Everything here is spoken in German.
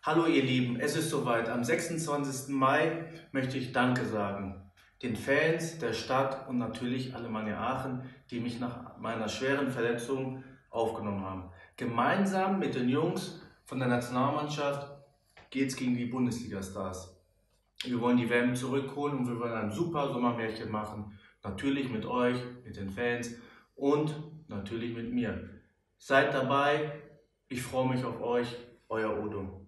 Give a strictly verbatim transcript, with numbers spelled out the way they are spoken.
Hallo ihr Lieben, es ist soweit. Am sechsundzwanzigsten Mai möchte ich Danke sagen. Den Fans, der Stadt und natürlich Alemannia Aachen, die mich nach meiner schweren Verletzung aufgenommen haben. Gemeinsam mit den Jungs von der Nationalmannschaft geht es gegen die Bundesliga-Stars. Wir wollen die W M zurückholen und wir wollen ein super Sommermärchen machen. Natürlich mit euch, mit den Fans und natürlich mit mir. Seid dabei, ich freue mich auf euch, euer Udo.